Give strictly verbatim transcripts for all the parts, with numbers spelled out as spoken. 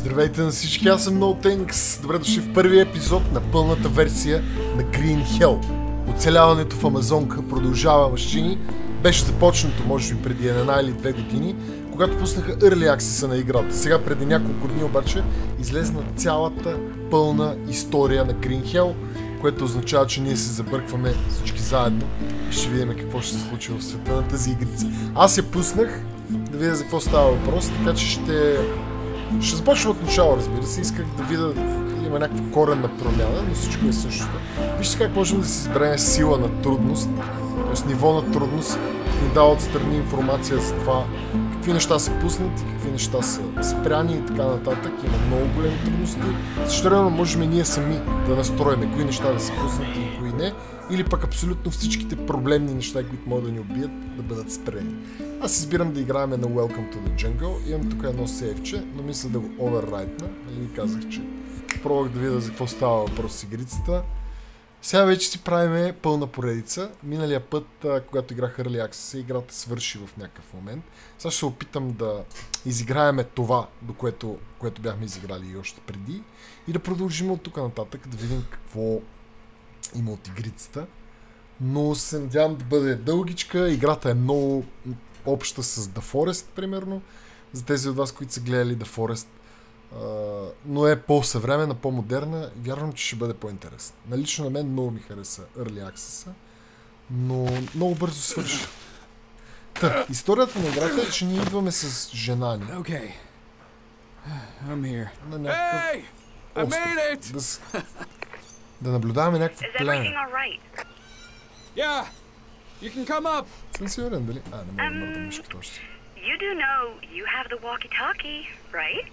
Здравейте на всички, аз съм NoThanks. Добре дошли в първия епизод на пълната версия на Green Hell. Оцеляването в Амазонка продължава мъжчини. Беше започнато, може би, преди една или две години, когато пуснаха Early Access на играта. Сега, преди няколко дни обаче, излезна цялата пълна история на Green Hell, което означава, че ние се забъркваме всички заедно и ще видим какво ще се случи в света на тази игрица. Аз я пуснах да видя за какво става въпрос, така че ще... Ще започна от начало, разбира се. Исках да видя има някаква коренна промяна, но всичко е същото. Вижте как можем да си изберем сила на трудност, т.е. ниво на трудност, ни дава отстрани информация за това какви неща са пуснати, какви неща са спряни и така нататък. Има много големи трудности. Също време можем ние сами да настроим кои неща да са пуснати и кои не, или пък абсолютно всичките проблемни неща, които могат да ни убият, да бъдат спрени. Аз избирам да играем на Welcome to the Jungle. Имам тук едно сейвче, но мисля да го оверрайтна. Нали ви казах, че пробвах да видя за какво става въпрос с игрицата. Сега вече си правиме пълна поредица. Миналия път, когато играх Early Access, играта свърши в някакъв момент. Сега ще се опитам да изиграеме това, до което, което бяхме изиграли и още преди. И да продължим от тук нататък, да видим какво има от игрицата. Но се надявам да бъде дългичка. Играта е много обща с The Forest, примерно. За тези от вас, които са гледали The Forest. Uh, но е по-съвременна, по-модерна. Вярвам, че ще бъде по-интересна. Налично на мен много ми хареса Early Access, но много бързо свърши. Та, историята на играта е, че ние идваме с жена ни. Okay. I'm here. На някакъв Hey! I made it! Да, с... да наблюдаваме някакво племе. Yeah! You can come up! Съм сигурен, дали? А, не мога да мърдам мишката още. You do know you have the walkie-talkie, right?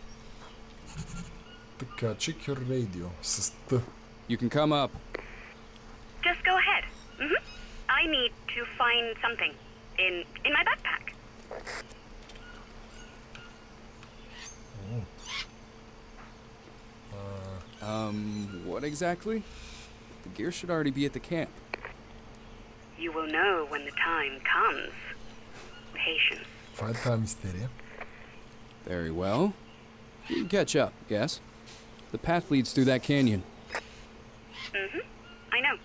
Така, check your radio. С Т. You can come up. Just go ahead. Mm-hmm. I need to find something in in my backpack. Oh. Uh, Um, what exactly? The gear should already be at the camp. You will know when the time comes. Patience. това е тази мистерия. Very well. You can catch up, yes? The path leads through that canyon. Mm-hmm. I know.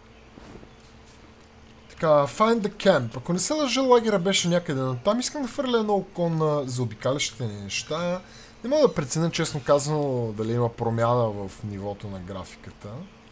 Така, find the camp. Ако не се лъжа, лагера беше някъде на там. Искам да хвърля едно око на заобикалящите ни неща. Не мога да преценя, честно казано, дали има промяна в нивото на графиката.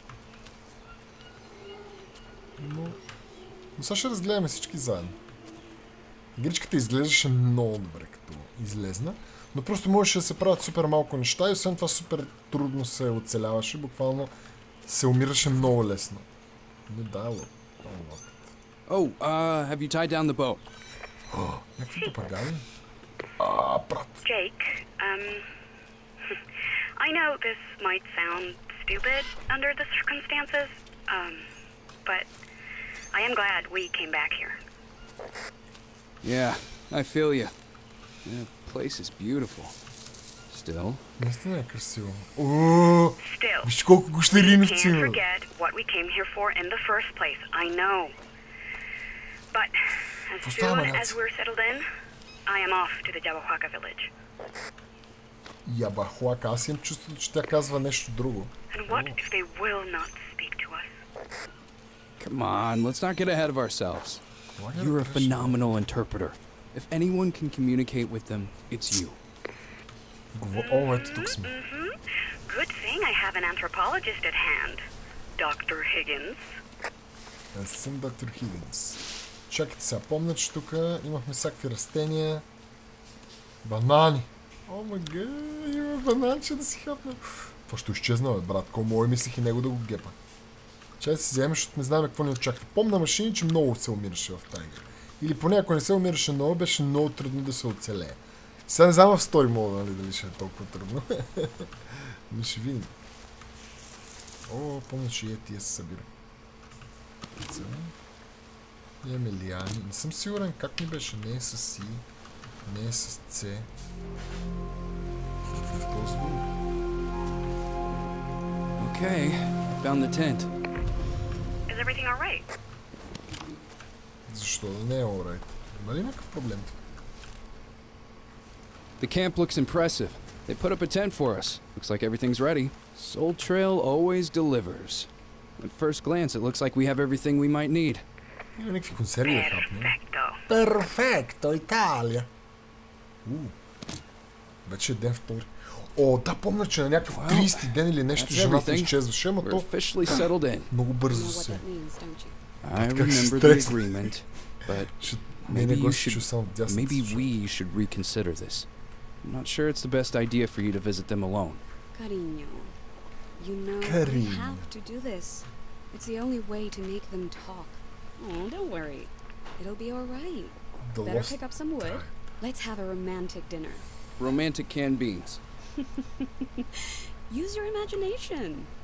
Но... Но сега ще разгледаме всички заедно. Игричката изглеждаше много добре, като излезна. Но просто можеше да се правят супер малко неща и освен това супер трудно се оцеляваше. Буквално се умираше много лесно. Не диалог. Oh, uh, have you tied down the boat? Някакви попагали? А, брат. Jake, um, I know this might sound stupid under the circumstances, um, but I am glad we came back here. Yeah, I feel you. The place is beautiful. Still. Наистина е красиво. Ооо! Still, Вижте колко гущериновци can't има. forget what we came here for in the first place. I know. But as soon as we're settled in, I am off to the Yabahuaca village. Ябахуака. Аз имам чувството, че тя казва нещо друго. And what if they will not speak to us? Come on, let's not get ahead of ourselves. You're a phenomenal interpreter. If anyone can communicate with them, it's you. О, ето тук сме. Mm-hmm. Good thing I have an anthropologist at hand. доктор Higgins. Аз съм доктор Хигинс. Чакайте сега, помня, че тук имахме всякакви растения. Банани. О, мага, има бананче да си хапна. Това ще изчезна, бе, брат. Кому мислих и него да го гепа. Чай да си вземеш, защото не знаем какво ни очаква. Помня машини, че много се умираше в тази игра. Или поне ако не се умираше много, беше много трудно да се оцелее. Сега не знам в стори мода, нали, дали ще е толкова трудно. Но ще видим. О, помня, че и е тия се събира. Имаме лиани. Не съм сигурен как ми беше. Не е с Си, не е с С. В този звук. Okay, I found the tent. Is everything all right? Защо да не е alright? Има ли някакъв проблем? The camp looks impressive. They put up a tent for us. Looks like everything's ready. Soul Trail always delivers. At first glance, it looks like we have everything we might need. Има някакви консерви да хапнем. Perfecto. Перфекто, Италия! У, вече е ден втори. О, да, помня, че на някакъв тридесети ден или нещо жената изчезваше, ама We're то officially settled in. много You бързо know what се. that means, don't you? I Как се remember the стресна. agreement, but Ще... Не, не maybe го you ще чу should само в дясната maybe слуша. we should reconsider this. I'm not sure it's the best idea for you to visit them alone. Cariño, you know Cariño. I have to do this. It's the only way to make them talk. Oh, don't worry. It'll be all right. The Better lost pick up some wood. time. Let's have a romantic dinner. Romantic canned beans. Use your imagination.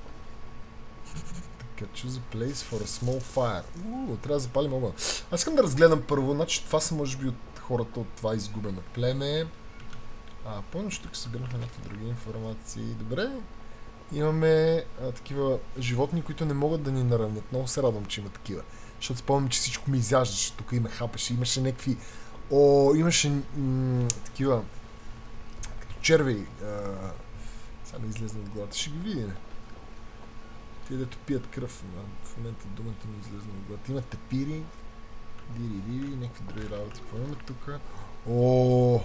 Така, choose a place for a small fire. Уу, трябва да запалим огън. Аз искам да разгледам първо, значи това са може би от хората от това изгубено племе. А, помниш, тук събирахме някакви други информации. Добре. Имаме а, такива животни, които не могат да ни наранят. Много се радвам, че има такива. Защото спомням, че всичко ми изяждаше. Тук има хапеше, имаше някакви... О, имаше м- такива... като червей. А, сега ми излезна от главата. Ще ги видим. Те дето пият кръв. А, в момента думата ми излезна от главата. Има тепири. Дири-дири, някакви други работи. Какво имаме тук? О!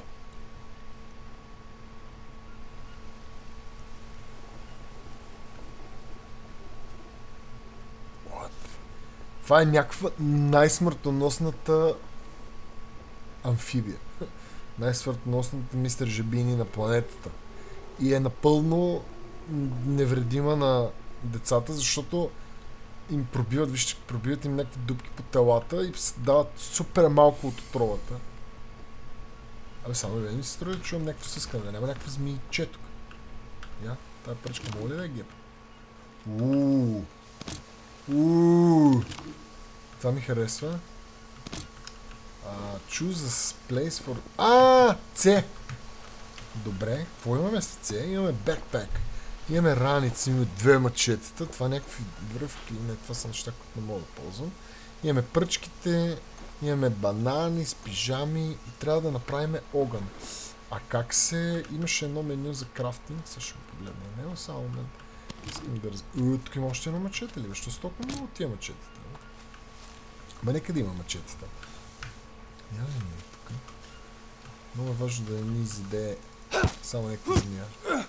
Това е някаква най-смъртоносната амфибия. Най-смъртоносната мистер Жабини на планетата. И е напълно невредима на децата, защото им пробиват, вижте, пробиват им някакви дупки по телата и дават супер малко от отровата. Абе, само да ми се струва да чувам някакво съскане, да няма някаква змийче тук. Я, тая пръчка мога ли да е геп? Ууу. Ууу. Това ми харесва. Uh, choose a place for... А, С! Добре, какво имаме с С? Имаме бекпек. Имаме раници, имаме две мачетата. Това някакви дръвки. Не, това са неща, които не мога да ползвам. Имаме пръчките, имаме банани с пижами и трябва да направим огън. А как се... Имаше едно меню за крафтинг. Сега ще го погледна. Не, само момент. Искам да раз... Уй, тук има още едно мачете ли? Защо са толкова много тия мачетата? Ма нека да има мачетата. Няма ли ми е тук? Много е важно да не ни изяде само някаква змия.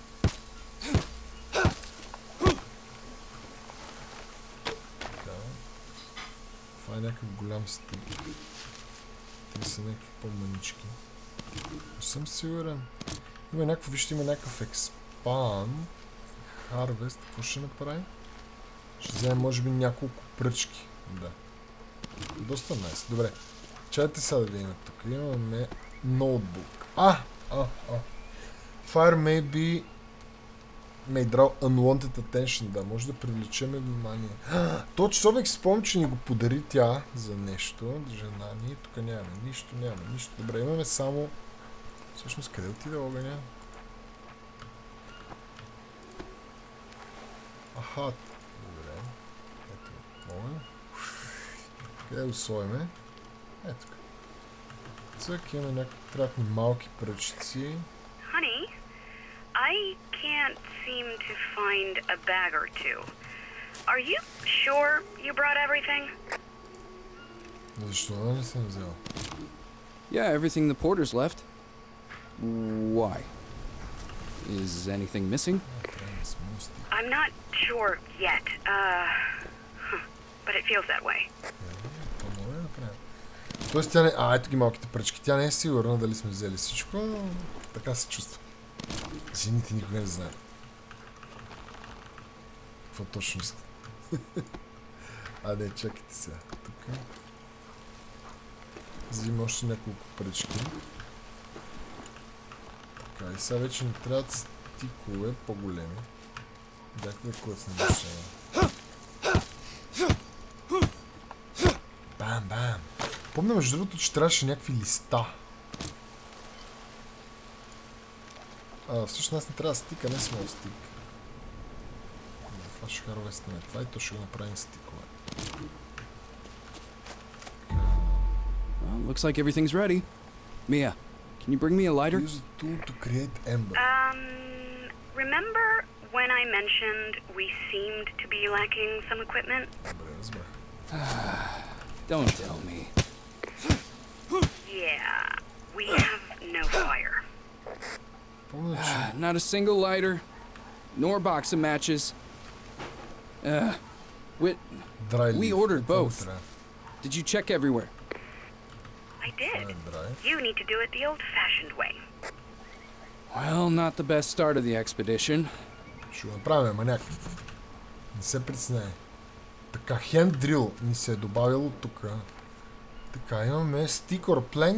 Така. Това е някакъв голям стъп. Те са някакви по-манички. Не съм сигурен. Има някакво, вижте, има някакъв експан. Харвест. Какво ще направи? Ще вземем може би няколко пръчки. Да. Доста найс. Добре. Чайте сега да видим тук. Имаме ноутбук. А! А! А! Fire may be may draw unwanted attention. Да, може да привлечеме внимание. То часовник си спомня, че ни го подари тя за нещо. Жена ни. Тук нямаме нищо, нямаме нищо. Добре, имаме само... Всъщност, къде отиде огъня? Аха. Добре. Ето. Мога. Къде го сложиме? Ето тук. Цък, имаме някакви трябват малки пръчици. Honey, I can't seem to find a bag or two. Are you sure you brought everything? Защо не съм взел? Yeah, everything the porters left. Why? Is anything missing? I'm not sure yet. Uh, huh, but it feels that way. Тоест тя не... А, ето ги малките пръчки. Тя не е сигурна дали сме взели всичко, но така се чувства. Жените никога не знаят. Какво точно искат? А, не, чакайте сега. Тук. Взимам още няколко пръчки. Така, и сега вече ни трябват стикове по-големи. Бяхме да клъцнем решение. Бам, бам. Помня между другото, че трябваше някакви листа. А, всъщност аз не трябва стик, а не смол стик. Това ще харвестаме. Това и то ще го направим стикове. Well, looks like everything's ready. Mia, can you bring me a lighter? Use a tool to create ember. Um, remember when I mentioned we seemed to be lacking some equipment? Добре, разбрах. Don't tell me. Yeah, we have no fire. Помня, че... Not a single lighter, nor box of matches. Uh, we, Драй we лифт. ordered Какво ми both. трябва? Did you check everywhere? I Това did. е драй. You need to do it the old-fashioned way. Well, not the best start of the expedition. Ще го направим, маняк. Не се притесняй. Така, хенд дрил ни се е добавило тук. Така, имаме stick or plank.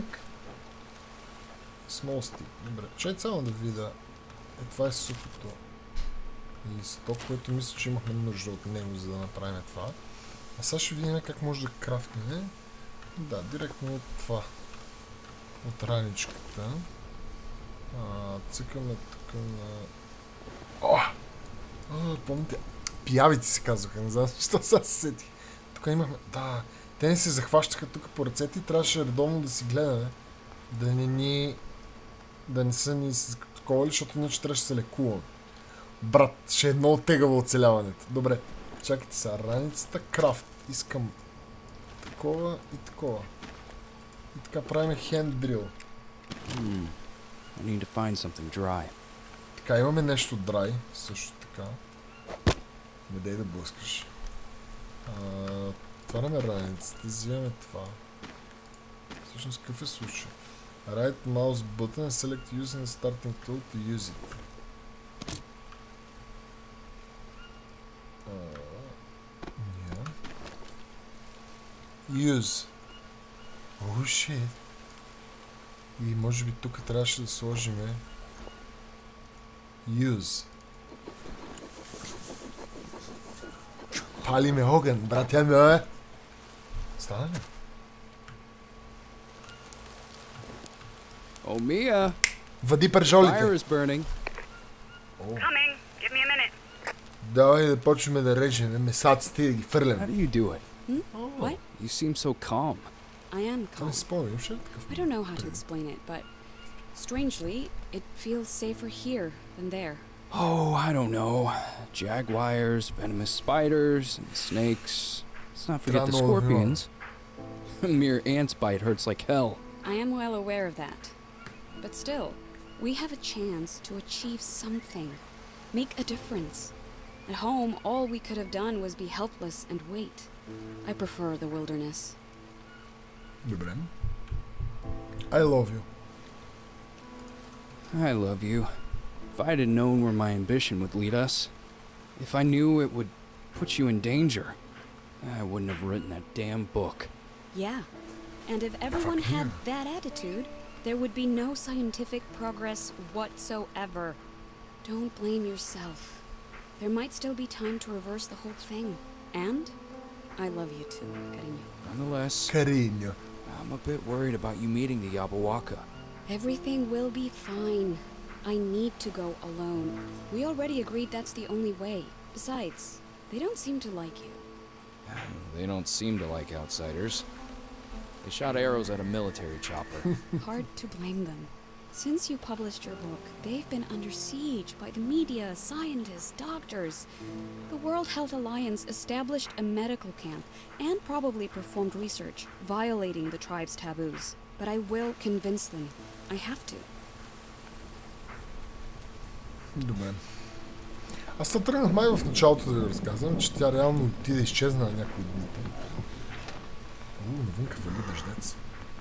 Small stick. Добре, чай само да видя. Е, това е сухото листок, което мисля, че имахме нужда от него, за да направим това. А сега ще видим как може да крафтнем. Да, директно от това. От раничката. А, цъкаме тук на... О! О, помните? Пиявици се казваха, не знам защо сега се сетих. Тук имахме... Да, те не се захващаха тук по ръцете и трябваше редовно да си гледаме. Да не ни... Да не са ни таковали, защото иначе трябваше да се лекуваме. Брат, ще е много тегаво оцеляването. Добре, чакайте сега. Раницата, крафт. Искам такова и такова. И така правим хенд дрил. Hmm. I need to find something dry. Така, имаме нещо драй, също така. Не дай да блъскаш. А, отваряме раницата, взимаме това. Всъщност какъв е случай? Right mouse button and select using the starting tool to use it. Uh, yeah. Use. Oh shit. И може би тук трябваше да сложиме Use. Палиме огън, братя ми, бе! Стана ли? Oh, Mia! Въди пържолите! Fire is burning. О, Coming. Give me a minute. давай да почваме да режем месаците и да ги How фърлям. do you do it? Hmm? What? You seem so calm. I am Това не calm. си спомням, имаше ли такъв? I don't know how to explain it, but strangely, it feels safer here than there. Oh, I don't know. Jaguars, venomous spiders, and snakes. Let's not forget the Trano, yeah. scorpions. A mere ant's bite hurts like hell. I am well aware of that. But still, we have a chance to achieve something. Make a difference. At home, all we could have done was be helpless and wait. I prefer the wilderness. Добре. I love you. I love you. If I'd have known where my ambition would lead us, if I knew it would put you in danger, I wouldn't have written that damn book. Yeah. And if everyone Fuck had yeah. that attitude, there would be no scientific progress whatsoever. Don't blame yourself. There might still be time to reverse the whole thing. And I love you too, Cariño. Nonetheless, Кариньо. I'm a bit worried about you meeting the Yabawaka. Everything will be fine. I need to go alone. We already agreed that's the only way. Besides, they don't seem to like you. They don't seem to like outsiders. They shot arrows at a military chopper. Hard to blame them. Since you published your book, they've been under siege by the media, scientists, doctors. The World Health Alliance established a medical camp and probably performed research, violating the tribe's taboos. But I will convince them. I have to. Добре. Аз се тръгнах май в началото да ви разказвам, че тя реално отиде изчезна на някои дните. Уу, навънка вали дъждец.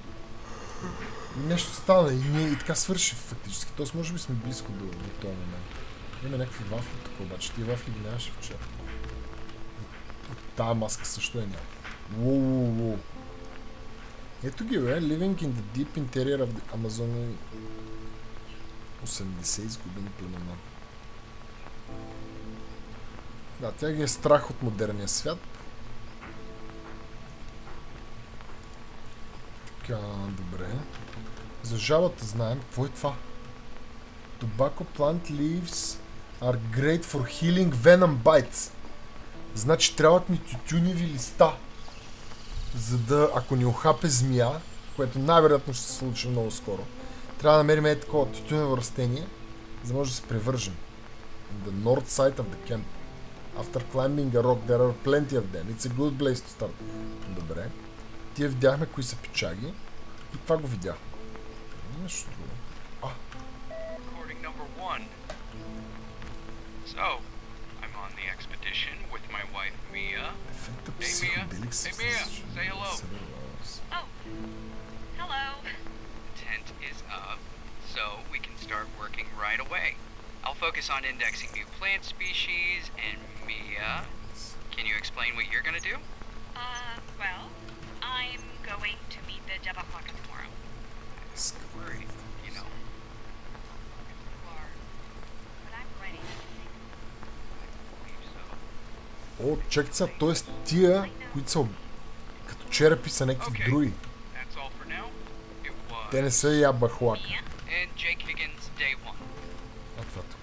И нещо стана и, ние, и така свърши фактически. Тоест може би сме близко до, до този момент. Има някакви вафли тук обаче. Тия вафли ги нямаше вчера. Тая маска също е няма. Ууу. Ето ги, бе. Living in the deep interior of the Amazon. осемдесет изгубени племена. Да, тя ги е страх от модерния свят. Така, добре. За жабата знаем. Какво е това? Tobacco plant leaves are great for healing venom bites. Значи трябват ни тютюневи листа. За да, ако ни охапе змия, което най-вероятно ще се случи много скоро, трябва да намерим е такова тютюнево растение, за да може да се превържем. on the north side of the camp. After climbing a rock, there are plenty of them. It's a good place to start. Добре. Тия видяхме кои са пичаги. И това го видях. Нещо друго. А. Recording number one. So, I'm on the expedition with my wife Mia. Ефекта Hey Mia, психоделик hey се Mia, say hello. Oh, hello. Tent is up, so we can start working right away. I'll focus on indexing new plant species, and Mia, can you explain what you're gonna do? Uh, well, I'm going to meet the Jabberwock tomorrow. Worried, you know. You are, but I'm ready. I believe so. О, чакайте сега, т.е. тия, които са като черепи, са някакви Okay, други. that's all for now. It was Те не са ябахлака. and Jake Higgins, day one. А това тук.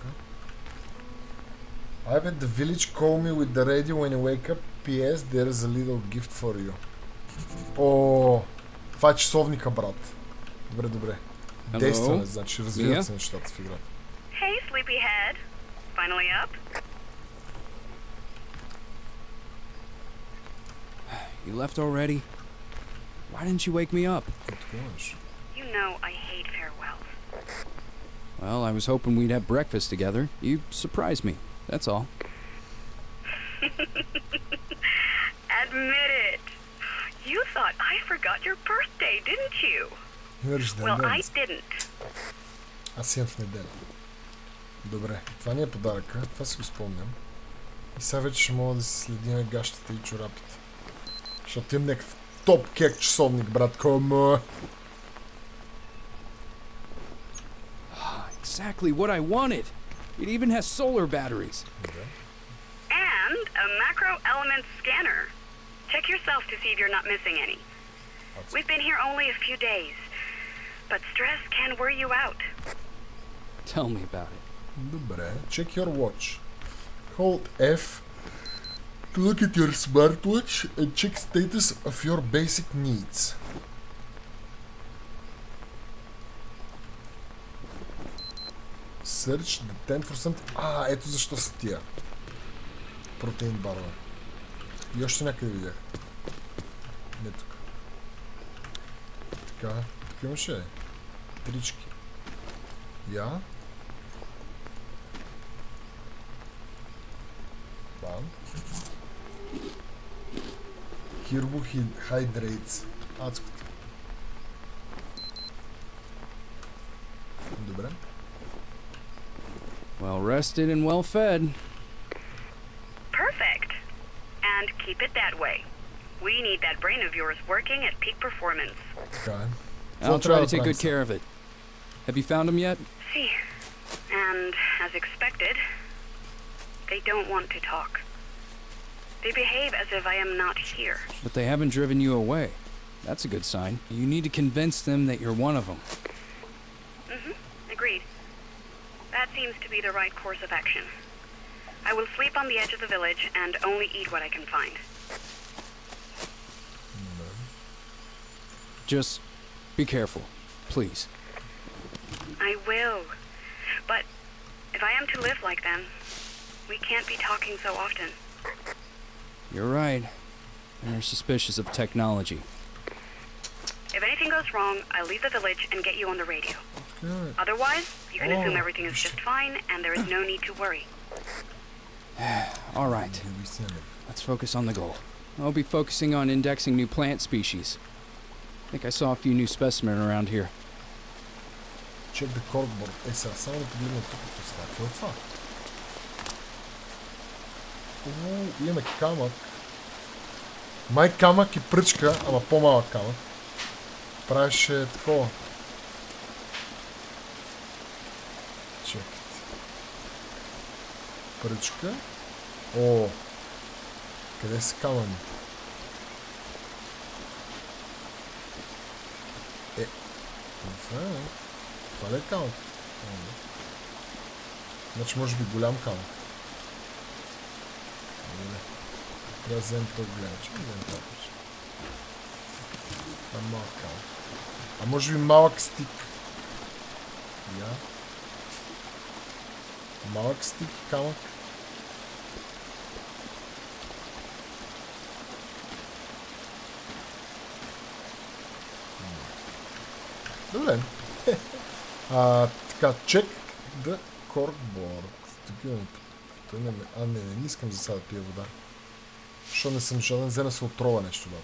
I'm at the village, call me with the radio when you wake up. P S. There's a little gift for you. О, това е часовника, брат. Добре, добре. Hello? Действаме, значи развиват Mia? се нещата в игра. Hey, sleepyhead. Finally up? You left already? Why didn't you wake me up? Е, тук има нещо. You know I hate farewells. Well, I was hoping we'd have breakfast together. You surprised me, that's all. Admit it. You thought I forgot your birthday, didn't you? Има рожден Well, I ден. didn't. Аз имам в неделя. Добре, това ни е подаръка, това си го спомням. И сега вече ще мога да си следиме гащите и чорапите. Защото имам някакъв топ кек часовник, брат, кома. Exactly what I wanted. It even has solar batteries. Добре. And a macro element scanner. Check yourself to see if you're not missing any. We've been here only a few days, but stress can wear you out. Tell me about it. Добре, check your watch. Hold F to look at your smartwatch and check status of your basic needs. Search the ten percent. А, ето защо са тия. Протеин барове. И още някъде видях. Не тук. Така, тук имаше трички. Я. Бам. Carbohydrates. Адското. Добре. Well rested and well fed. Perfect. And keep it that way. We need that brain of yours working at peak performance. Така е. I'll try to take good care of it. Have you found him yet? See, and as expected, they don't want to talk. They behave as if I am not here. But they haven't driven you away. That's a good sign. You need to convince them that you're one of them. Mm-hmm. Agreed. That seems to be the right course of action. I will sleep on the edge of the village and only eat what I can find. Just be careful, please. I will. But if I am to live like them, we can't be talking so often. You're right. They're suspicious of technology. If anything goes wrong, I'll leave the village and get you on the radio. Good. Otherwise, you can assume Oh. everything is just fine and there is no need to worry. All right, let's focus on the goal. I'll be focusing on indexing new plant species. I think I saw a few new specimens around here. Check the corkboard. Е, сега само да погледна тук какво става. Какво е това? О, имаме камък. Май камък и пръчка, ама по-малък камък. Правеше такова. Чекайте. Пръчка. О, къде са камъни? Е, това е. Това ли е камък? Значи може би голям камък. Трябва да вземем по-голям. Чакай да вземем това. Това е малък камък. А може би малък стик. Я. Малък стик и камък. Добре. А, така, check the corkboard. Тук имаме... Той не ме... А, не, не, не искам за сега да пия вода. Защо не съм жаден, взема се отрова нещо, бат.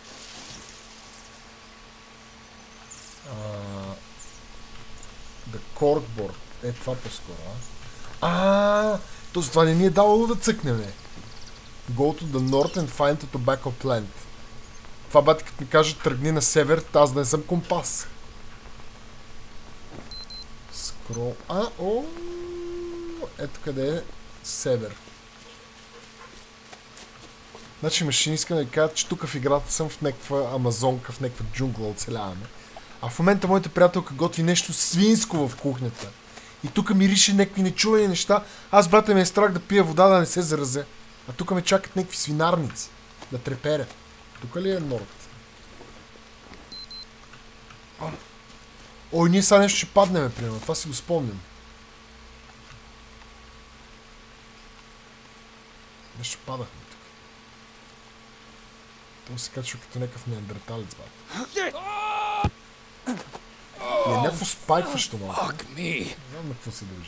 А... The corkboard. Е, това по-скоро, а? А, то с това не ни е давало да цъкнем, не. Go to the north and find a tobacco plant. Това бати, като ми каже тръгни на север, аз да не съм компас. Скрол... А, о, ето къде е север. Значи машини искам да ви кажа, че тук в играта съм в някаква амазонка, в някаква джунгла оцеляваме. А в момента моята приятелка готви нещо свинско в кухнята. И тук мирише някакви нечувани неща. Аз, брата, ми е страх да пия вода, да не се заразя. А тук ме чакат някакви свинарници. Да треперят. Тук ли е норд? Ой, ние сега нещо ще паднем, примерно. Това си го спомням. Нещо падахме тук. Това се качва като някакъв неандерталец, бат. И е някакво спайкващо малко. Не знам на какво се дължи.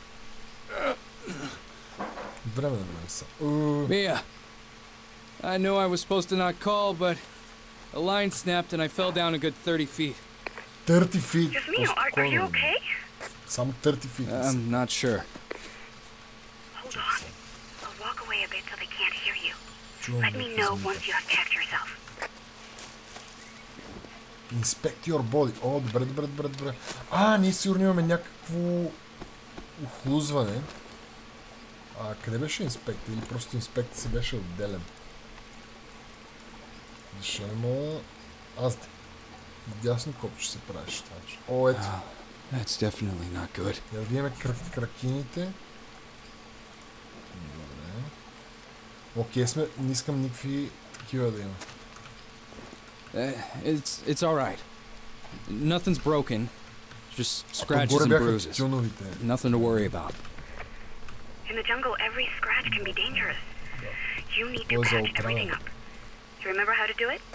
Време да гледам са. Mia, I know I was supposed to not call, but a line snapped and I fell down a good thirty feet. thirty feet. Just me, are, are you okay? Само thirty feet. I'm not sure. Hold on. I'll walk away a bit so they can't hear you. Чувам Let me някакви know звуци. once you have checked yourself. Inspect your body. О, добре, добре, добре, добре. А, ние сигурно имаме някакво охлузване. А къде беше инспект? Или просто инспект си беше отделен? Защо не мога... Аз... Дясно копче се правиш това. О, ето. That's definitely not good. Я да видим крак, кракините. Добре. Окей сме, не искам никакви такива да има. Uh, it's it's all right. Nothing's broken. Just scratches Отгоре and бяха bruises. тюновите. Nothing to worry about. In the jungle, every scratch can be dangerous. You need to Was all patch everything proud. up. Do you remember how to do it?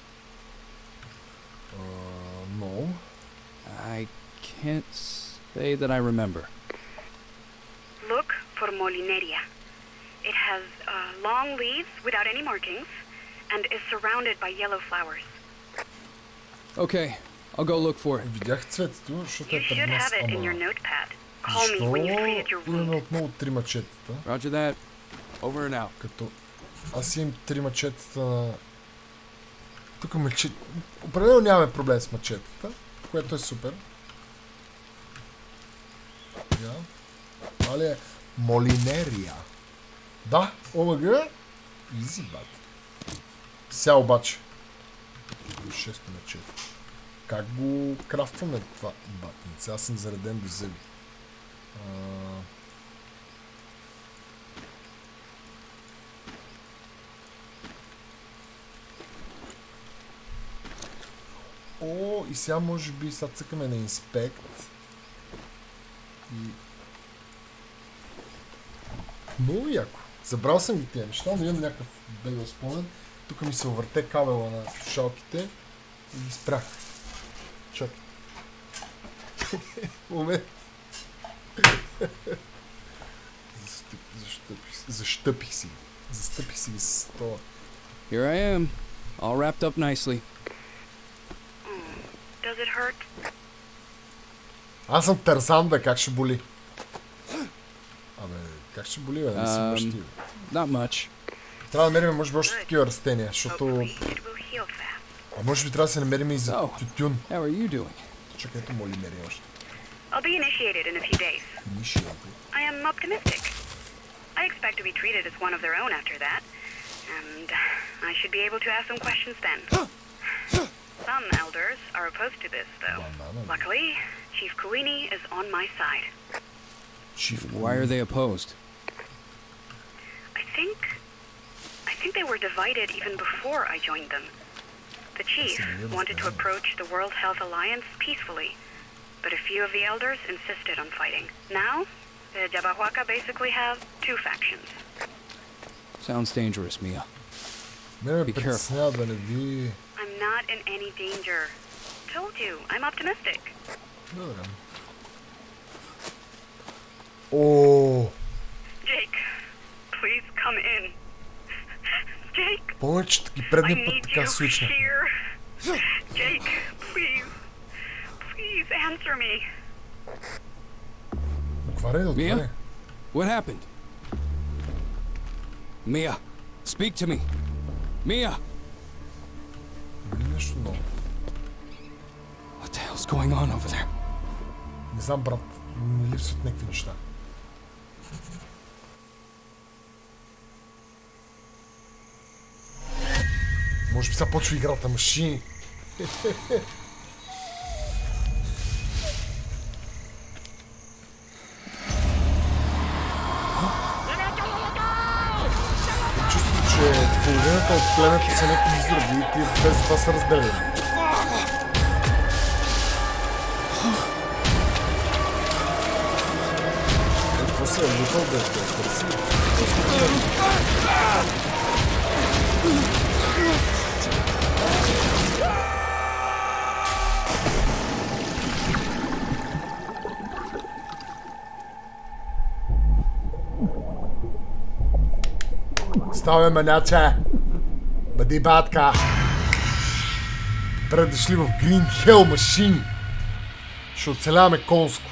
Uh, no. I can't say that I remember. Look for Molineria. It has uh, long leaves without any markings and is surrounded by yellow flowers. Okay, I'll go look for it. Видях цветето, защото You е пред should нас. have it in your Ама... notepad. Call me when you've treated your Защо имаме wound. отново три мачетата? Roger that. Over and out. Като аз имам три мачетата на... Тук мачет... Определено нямаме проблем с мачетата, което е супер. Я. Това ли е? Молинерия. Да, ОМГ. Изи, бат. Сега обаче. Шесто мачета. Как го крафтваме това батница? Аз съм зареден до зъби. А... О, и сега може би сега цъкаме на инспект. И... Много яко. Забрал съм ги тия неща, но имам някакъв бегал спомен. Тук ми се увърте кабела на слушалките и ги спрях. Чакай. Момент. Застъпих, застъпих си. Застъпих си ги с това. Here I am, all wrapped up nicely. Does it hurt? Аз съм Тарзан, бе, как ще боли? Абе, как ще боли, бе, да не си Ам, бащи, бе. Not much. Трябва да намерим, може би, още такива растения, защото... Hopefully it will heal fast. А може би трябва да се намерим и за Oh. тютюн. How are you doing? Чакай, ето моли мери още. I'll be initiated in a few days. Нишия. I am optimistic. I expect to be treated as one of their own after that, and I should be able to ask some questions then. Some elders are opposed to this, though. Banana. Luckily, Chief Kawini is on my side. Chief. Why are they opposed? I think... I think they were divided even before I joined them. The chief wanted to approach the World Health Alliance peacefully, but a few of the elders insisted on fighting. Now, The Jabahuaca basically have two factions. Sounds dangerous, Mia. Мене ме Be careful. притеснява да не ви... I'm not in any danger. Told you, I'm optimistic. Добре. О, Jake, please come in. Jake, помня, че ги I предния път need така you свична. here. Jake, please, please answer me. Отваряй да отваряй. Mia? What happened? Mia, speak to me. Mia! Нали нещо ново? What the hell's going on over there? Не знам, брат. Ми липсват някакви неща. Може би сега почва играта машини. Чувствам, че половината от племето са някакви изроди и тия без това са разделени. Какво се е лутал да е търси? Ставай, маняче! Бъди батка! Добре дошли в Green Hell машини! Ще оцеляваме конско.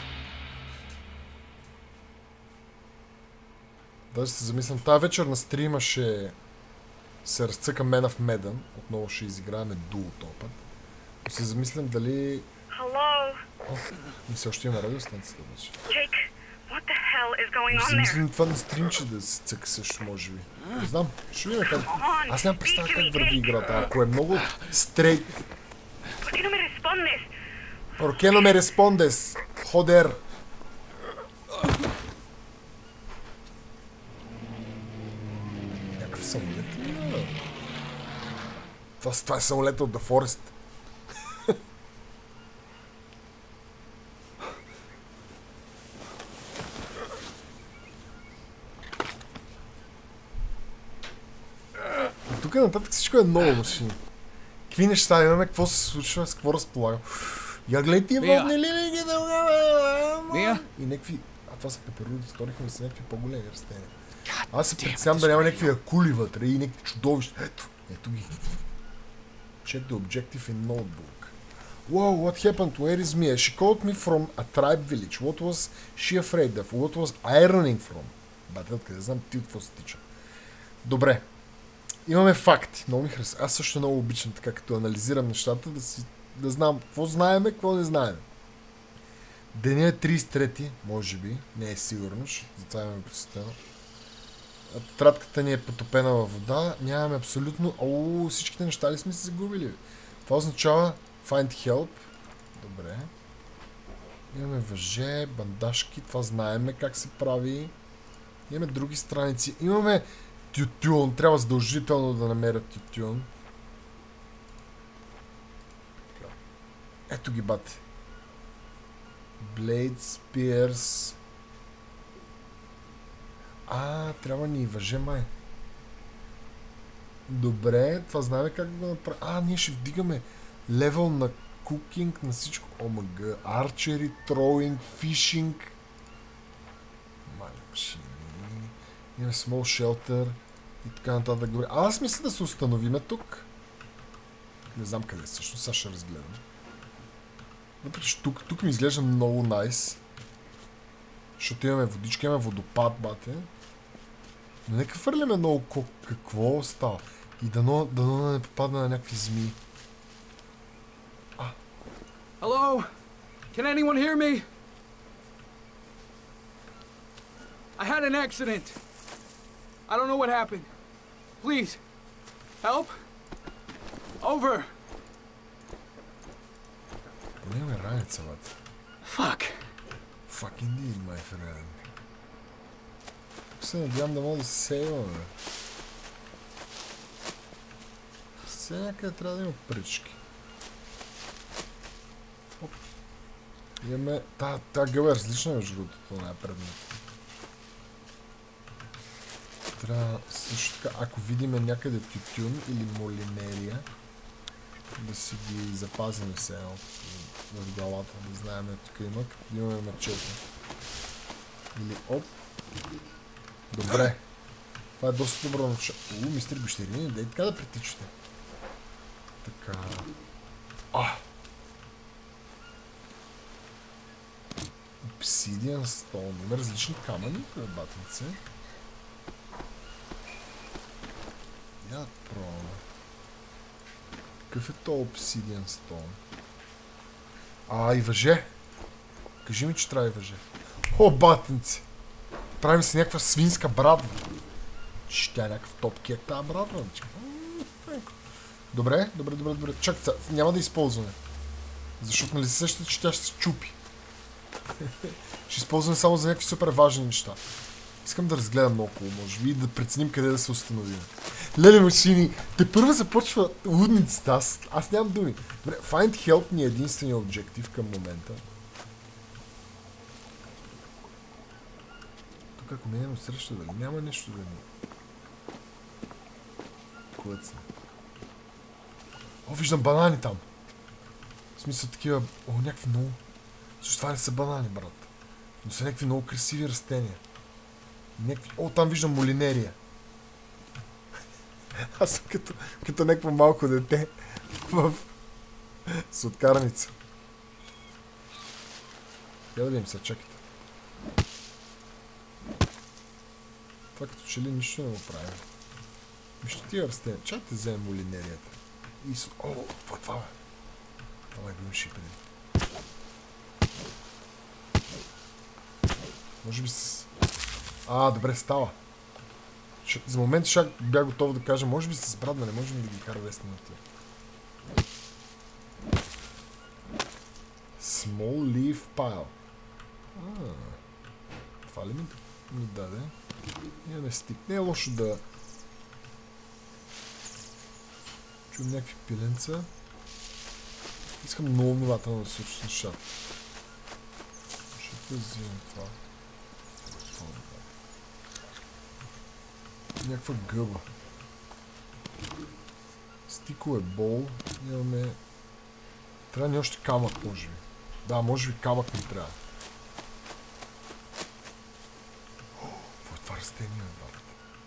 Даже се замислям, тази вечер на стрима ще се разцъка Man of Medan. Отново ще изиграем дуо този път. Но се замислям дали... Hello? О, не все още има радиостанцията вече. Jake, what the hell is going Но on се there? замислям това на стрим, че да се цъка също, може би. Не знам, ще видим как... Аз нямам представа как върви играта. Ако е много стрейт... ¿Por qué no me respondes? ¿Por qué no me respondes? Joder. Някакъв самолет. Това, това е самолет от The Forest. Тук нататък всичко е много машини. Какви неща имаме, какво се случва, с какво разполагам. Я гледай тия Мия. водни лилии. Мия? И някакви... А това са пеперуди, сторихме ми са някакви по-големи растения. Аз се притеснявам да няма някакви акули вътре и някакви чудовища. Ето, ето ги. Check the objective in notebook. Wow, what happened? Where is Mia? She called me from a tribe village. What was she afraid of? What was I running from? Батет, къде знам ти от какво се тича. Добре. Имаме факти. Много ми харесва. Аз също много обичам така, като анализирам нещата, да, си, да знам какво знаеме, какво не знаем. Деня е тридесет и трети, може би. Не е сигурно, защото затова имаме посетено. Тратката ни е потопена във вода. Нямаме абсолютно... О, всичките неща ли сме се загубили? Това означава find help. Добре. Имаме въже, бандажки. Това знаеме как се прави. Имаме други страници. Имаме тютюн. Трябва задължително да намеря тютюн. Ето ги, бате. Blade, Spears. А, трябва ни и въже, май. Добре, това знаем как да го направим. А, ние ще вдигаме левел на кукинг, на всичко. Омага, арчери, троуинг, фишинг. Мали машини. Имаме small shelter и така нататък. Добре. А, аз мисля да се установиме тук. Не знам къде всъщност, сега ще разгледам. Въпреки, че тук, тук ми изглежда много найс. Защото имаме водичка, имаме водопад, бате. Но нека фърляме много кок. Какво става? И дано, дано не попадна на някакви змии. А. Hello? Can anyone hear me? I had an accident. I don't know what happened. Please, help? Over. Не имаме раница, бате. Fuck. Fuck indeed, my friend. Тук се надявам да мога да се сейваме. Все някъде трябва да има пречки. Оп. Имаме... Та, та гъба е различна между другото, това не е предмет. трябва също така, ако видим някъде тютюн или молинерия, да си ги запазим все едно в главата, да знаем, тук има, като имаме мачете. Или оп. Добре. Това е доста добро начало. У, мистер Гущерини, дай така да притичате. Така. А! Obsidian Stone. Има различни камъни, батнице. Я да пробваме. Какъв е то Obsidian Stone? А, и въже. Кажи ми, че трябва и въже. О, батници! Правим си някаква свинска брадва. Ще тя е някакъв топ кек тази брадва. Добре, добре, добре, добре. Чакай, няма да използваме. Защото нали се сещате, че тя ще се чупи. Ще използваме само за някакви супер важни неща. Искам да разгледам около, може би, и да преценим къде да се установим. Леле машини, те първо започва лудницата, аз, аз нямам думи. Добре, Find Help ни е единствения обектив към момента. Тук ако минем среща, дали няма нещо да ни... Клъцне. О, виждам банани там. В смисъл такива... О, някакви много... Също това не са банани, брат. Но са някакви много красиви растения. Някакви... О, там виждам молинерия. Аз съм като, като някакво малко дете в сладкарница. Я да видим сега, чакайте. Това като че ли нищо не го правим. Вижте тия растения. Чак да вземем молинерията. И с... О, какво е това, бе? Това е го имаше преди. Може би с... А, добре, става. За момент ще бях готов да кажа, може би с брадна не можем да ги харвестим на тия. Small leaf pile. А, това ли ми, ми даде? Имаме стик. Не е лошо да... Чуем някакви пиленца. Искам много внимателно да се случи нещата. Ще да взимам това. Някаква гъба. Стикове бол. Имаме... Трябва ни още камък, може би. Да, може би камък ни трябва. О, какво е това растение, брат?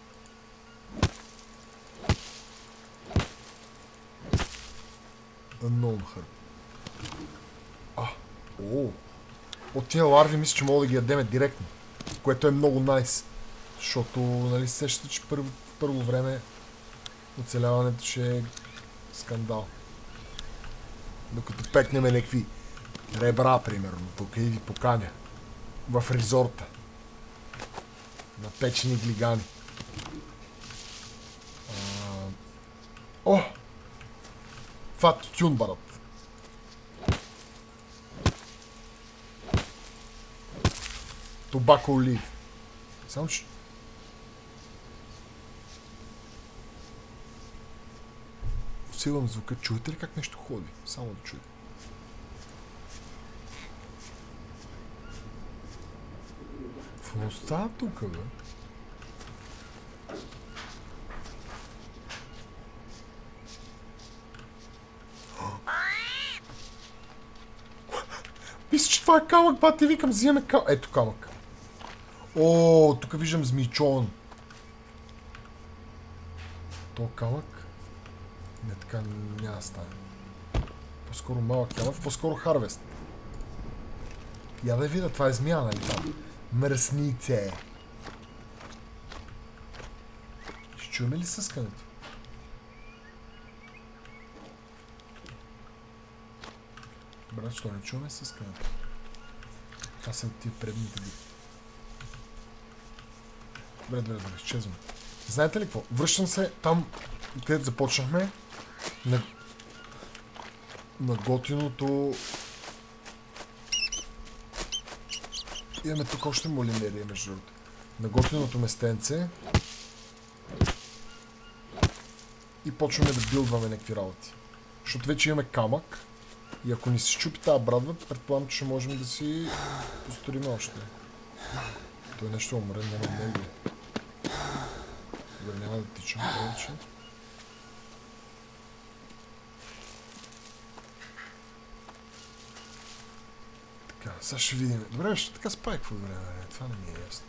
Unknown herb. А, о! От тия ларви мисля, че мога да ги ядеме директно. Което е много найс. Защото, нали, сещате, че първо, първо време оцеляването ще е скандал. Докато пекнем някакви ребра, примерно, тук и ви поканя. В резорта. На печени глигани. А... О! Това тютюн, брат. Tobacco leaf. Само че... Усилвам звука. Чуете ли как нещо ходи? Само да чуете. Какво става тук, бе? Мисля, че това е камък, бати, викам, взимаме камък. Ето камък. О, тук виждам змийчон. То камък? Не, така няма да стане. По-скоро малък камък, по-скоро харвест. Я да видя, това е змия, нали там? Мръснице. Ще чуем ли съскането? Брат, що не чуваме съскането? Това са тия предните бити. Добре, добре, добре, изчезвам. Знаете ли какво? Връщам се там, където започнахме. На, на готиното... Имаме тук още молинерия, между другото. На готиното местенце. И почваме да билдваме някакви работи. Защото вече имаме камък. И ако ни се щупи тази брадва, предполагам, че ще можем да си построим още. Той нещо умре, няма енергия. Добре, няма да тичам повече. Така, сега ще видим. Добре, ще така спайква време, това не ми е ясно.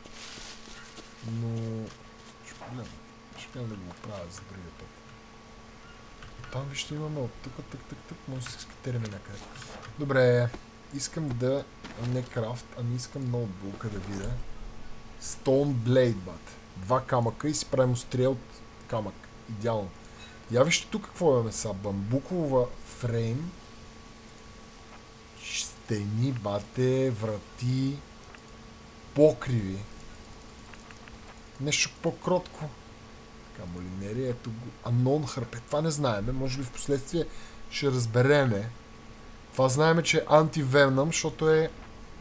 Но... ще погледам. Ще гледам да го оправя за другия път. Там вижте имаме от тук, тък, тък, тък, може да се скатериме някъде. Добре, искам да... не крафт, ами искам ноутбука да видя. Stone Blade, бат. Два камъка и си правим острия от камък. Идеално. Я вижте тук какво имаме сега. Бамбукова фрейм. Стени, бате, врати. Покриви. Нещо по-кротко. Така, молинери, ето го. Анон хърпе. Това не знаеме. Може би в последствие ще разбереме. Това знаеме, че е антивеном, защото е...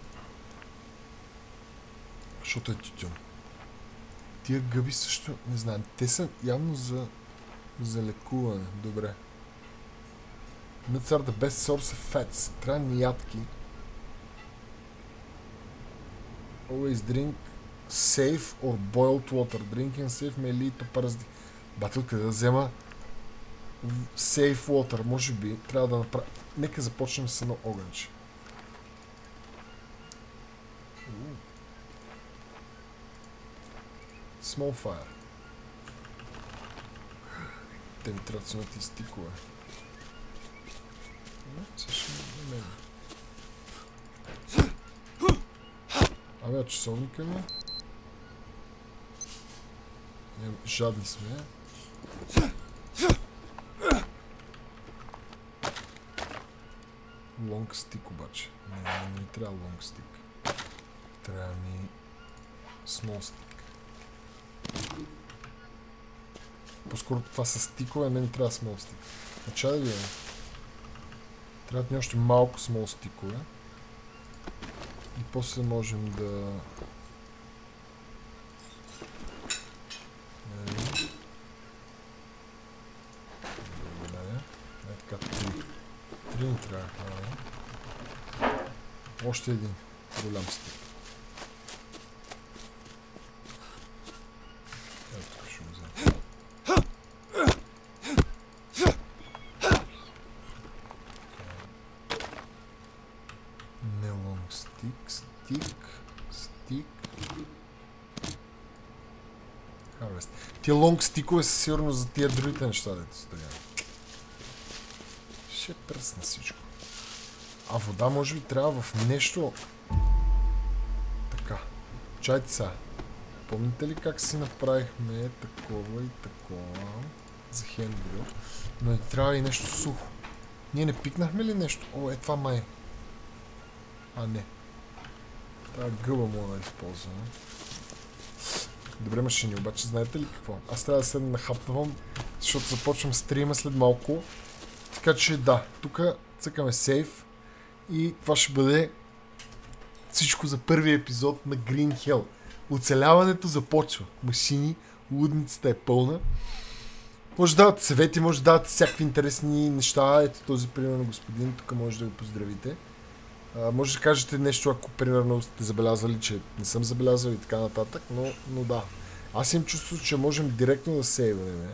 Защото е тютюн. Тия гъби също не знаем. Те са явно за, за лекуване. Добре. Nuts are the best source of fats. Трябва ни ядки. Always drink safe or boiled water. Drinking safe may lead to parasite. Батъл, къде да взема safe water? Може би трябва да направя... Нека започнем с едно огънче. Small fire. Те ми трябва да са и стикове. Също не мен. Абе, часовника ми. Жадни сме. Лонг стик обаче. Не, не, не ми трябва лонг стик. Трябва ми смол стик. По-скоро това са стикове, не ми трябва смол стик. Нача да видим. Трябват ни още малко смол стикове. И после можем да... Е така, три. Три ни трябва. Още един голям стик. Ето тук ще го взема. Не лонг стик, стик, стик. Харвест. Тия лонг стикове са сигурно за тия другите неща, дето стоя. Ще пръсна всичко. А вода може би трябва в нещо... Така. Чайте сега. Помните ли как си направихме такова и такова за хендбрил? Но не трябва и нещо сухо. Ние не пикнахме ли нещо? О, е това май. А, не. Тая гъба мога да използвам. Добре, машини, обаче знаете ли какво? Аз трябва да седна нахапвам, защото започвам стрима след малко. Така че да, тук цъкаме сейф и това ще бъде всичко за първия епизод на Green Hell. Оцеляването започва. Машини, лудницата е пълна. Може да давате съвети, може да давате всякакви интересни неща. Ето този пример на господин, тук може да го поздравите. А, може да кажете нещо, ако примерно сте забелязали, че не съм забелязал и така нататък, но, но да. Аз им чувствам, че можем директно да сейваме.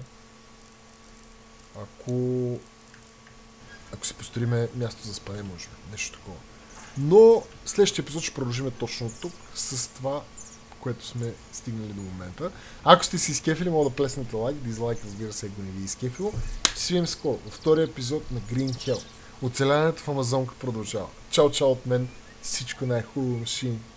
Ако... Ако си построиме място за спане, може би. Нещо такова. Но следващия епизод ще продължим точно тук с това, което сме стигнали до момента. Ако сте си изкефили, мога да плеснете лайк, дизлайк, разбира се, ако не ви е изкефило. Ще си видим скоро във втория епизод на Green Hell. Оцеляването в Амазонка продължава. Чао, чао от мен. Всичко най-хубаво, машини.